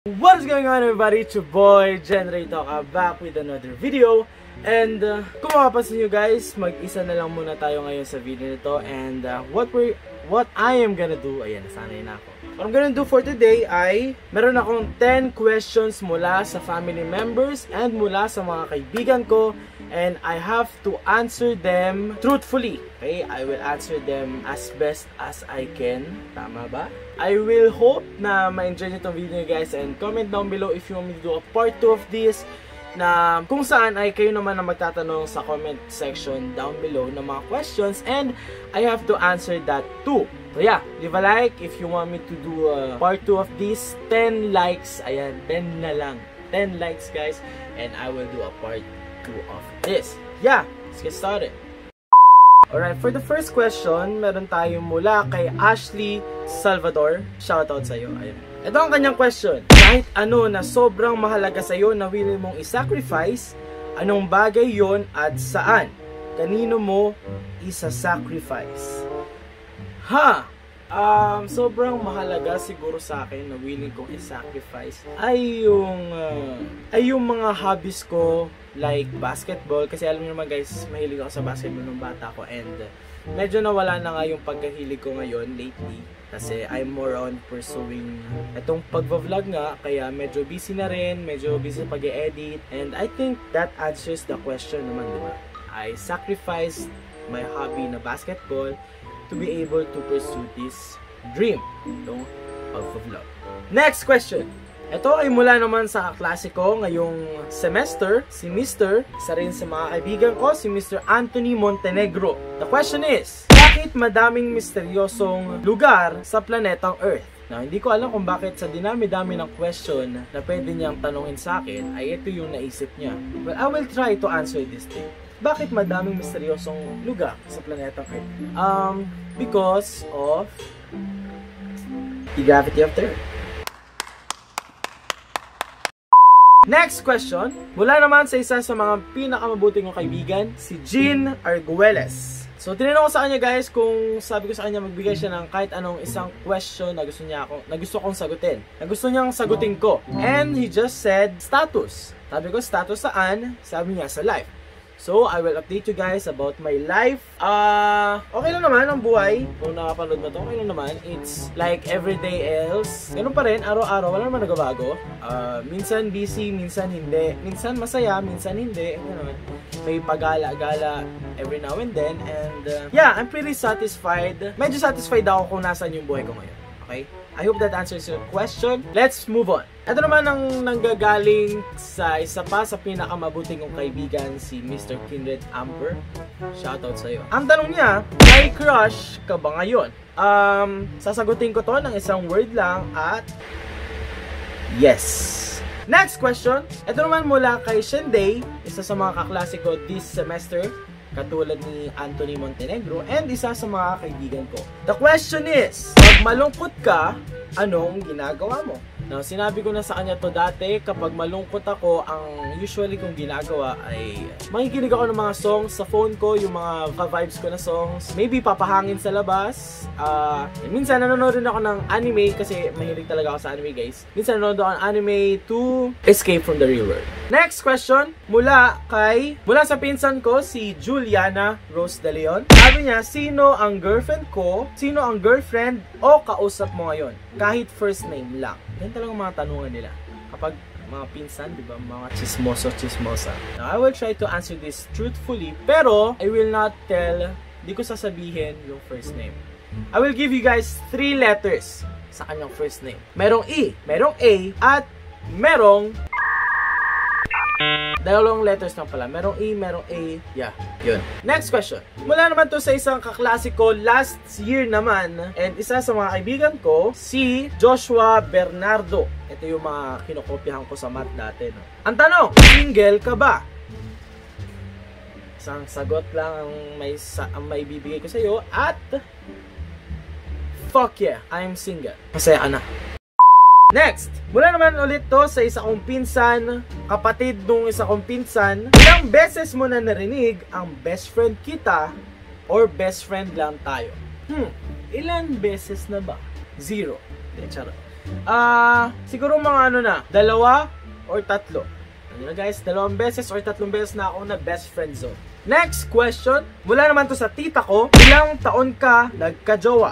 What is going on, everybody? It's your boy Jenray Talk, back with another video. And kung mapapansin nyo guys, mag-isa na lang muna tayo ngayon sa video nito. And what I am gonna do, ayan, nasanay na ako. What I'm gonna do for today ay meron akong 10 questions mula sa family members and mula sa mga kaibigan ko. And I have to answer them truthfully. Okay, I will answer them as best as I can. Tama ba? I will hope na ma-enjoy nyo itong video nyo guys. And comment down below if you want me to do a part 2 of this, na kung saan ay kayo naman na magtatanong sa comment section down below ng mga questions. And I have to answer that too. So yeah, leave a like if you want me to do a part 2 of this. 10 likes, ayan, 10 na lang. 10 likes guys. And I will do a part 2 of this. Yeah, let's get started. Alright, for the first question, meron tayo mula kay Ashley Salvador. Shoutout sa'yo. Ayun. Ito ang kanyang question. Kahit ano na sobrang mahalaga sa'yo na willing mong isacrifice, anong bagay yon at saan? Kanino mo isa-sacrifice? Sobrang mahalaga siguro sa akin na willing kong i-sacrifice ay yung mga hobbies ko, like basketball. Kasi alam niyo naman guys, mahilig ako sa basketball nung bata ko. And medyo nawala na nga yung pagkahilig ko ngayon lately. Kasi I'm more on pursuing itong pag-vlog nga. Kaya medyo busy na rin, medyo busy sa pag-edit. And I think that answers the question naman, diba? I sacrificed my hobby na basketball to be able to pursue this dream, itong pag-vlog. Next question. Ito ay mula naman sa kaklase ko ngayong semester, si Mr. Isa rin sa mga kaibigan ko, si Mr. Anthony Montenegro. The question is, bakit madaming misteryosong lugar sa planetang Earth? Now, hindi ko alam kung bakit sa dinami-dami ng question na pwede niyang tanungin sa akin, ay ito yung naisip niya. Well, I will try to answer this thing. Bakit madaming misteryosong lugar sa planetang Earth? Because of the gravity of the Earth. Next question, mula naman sa isa sa mga pinakamabuting kong kaibigan, si Jean Arguelles. So, tinanong ko sa kanya guys kung sabi ko sa kanya magbigay siya ng kahit anong isang question na gusto kong sagutin. Na gusto niyang sagutin ko. And he just said, status. Sabi ko, status saan? Sabi niya, sa life. So, I will update you guys about my life. Okay lang naman ang buhay. Kung nakapanood mo to, okay lang naman. It's like everyday else. Ganun pa rin, araw-araw, wala naman nagbabago. Minsan busy, minsan hindi. Minsan masaya, minsan hindi. Ganun. May pagala-gala every now and then. And yeah, I'm pretty satisfied. Medyo satisfied ako kung nasan yung buhay ko ngayon. Okay? I hope that answers your question. Let's move on. Ito naman ang nanggagaling sa isa pa sa pinakamabuting kong kaibigan, si Mr. Kindred Amber. Shoutout sa'yo. Ang tanong niya, may crush ka ba ngayon? Sasagutin ko to ng isang word lang at yes. Next question. Ito naman mula kay Shenday, isa sa mga kaklase ko this semester, katulad ni Anthony Montenegro, and isa sa mga kaibigan ko. The question is, pag malungkot ka, anong ginagawa mo? Now, sinabi ko na sa kanya to dati, kapag malungkot ako, ang usually kong ginagawa ay makikinig ako ng mga songs sa phone ko, yung mga ka-vibes ko na songs. Maybe papahangin sa labas. Minsan nanonood rin ako ng anime kasi mahilig talaga ako sa anime guys. Minsan nanonood ako ng anime to escape from the real world. Next question, mula sa pinsan ko, si Juliana Rose De Leon. Sabi niya, sino ang girlfriend ko, sino ang girlfriend o kausap mo ngayon? Kahit first name lang. Yan talagang mga tanungan nila. Kapag mga pinsan, di ba? Mga chismosa. Now, I will try to answer this truthfully, pero I will not tell, di ko sasabihin yung first name. I will give you guys 3 letters sa kanyang first name. Merong E, merong A, at merong dalawang letters lang pala. Merong E, merong A. Yeah, yun. Next question. Mula naman to sa isang kaklase ko last year naman. And isa sa mga kaibigan ko, si Joshua Bernardo. Ito yung mga kinokopyahan ko sa math dati. No? Ang tanong, single ka ba? Isang sagot lang ang may bibigay ko sa iyo. At fuck yeah, I'm single. Masaya ka na. Next, mula naman ulit to sa isa kong pinsan, kapatid nung isa kong pinsan. Ilang beses mo na narinig ang best friend kita or best friend lang tayo? Ilan beses na ba? 0. Charot. Siguro mga ano na, 2 or 3. Ano na guys, 2 beses or 3 beses na ako na best friend zone. Next question, mula naman to sa tita ko, ilang taon ka nagka-jowa?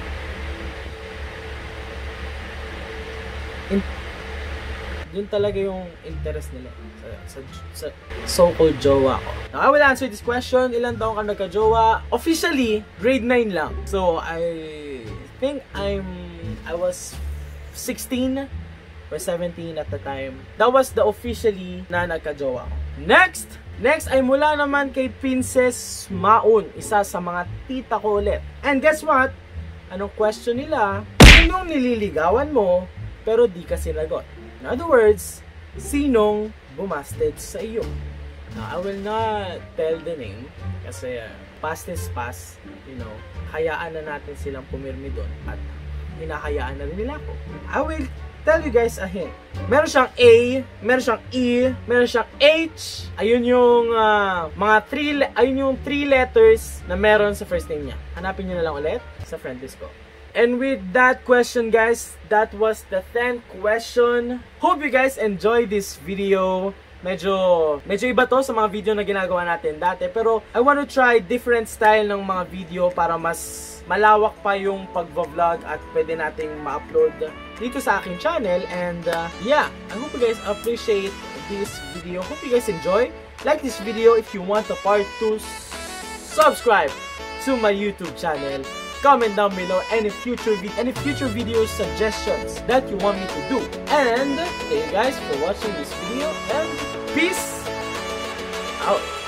Yun talaga yung interest nila sa so-called jowa ko. Now, I will answer this question, ilang taon ka nagka-jowa? Officially, grade 9 lang. So, I think I was 16 or 17 at the time. That was the officially na nagka-jowa ko. Next ay mula naman kay Princess Maun, isa sa mga tita ko ulit. And guess what? Anong question nila? Sinong nililigawan mo pero di ka sinagot? In other words, sinong bumasted sa iyo? Now, I will not tell the name kasi past is past, you know. Hayaan na natin silang pumirmi doon at hinahayaan na rin nila ako. I will tell you guys a hint. Meron siyang A, meron siyang E, meron siyang H. Ayun yung ayun yung 3 letters na meron sa first name niya. Hanapin niyo na lang ulit sa friend list ko. And with that question guys, that was the 10th question. Hope you guys enjoyed this video. Medyo iba to sa mga video na ginagawa natin dati. Pero I want to try different style ng mga video para mas malawak pa yung pag-vlog at pwede nating ma-upload dito sa aking channel. And yeah, I hope you guys appreciate this video. Hope you guys enjoy. Like this video if you want a part 2. Subscribe to my YouTube channel. Comment down below any future video suggestions that you want me to do. And thank you guys for watching this video and peace out.